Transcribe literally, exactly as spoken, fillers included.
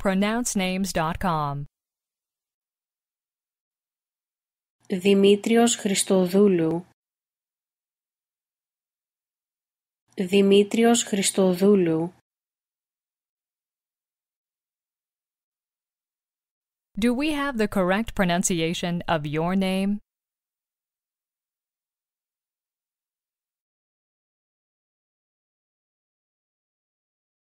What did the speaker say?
pronounce names dot com. Δημήτριος Χριστοδούλου. Δημήτριος Χριστοδούλου. Do we have the correct pronunciation of your name?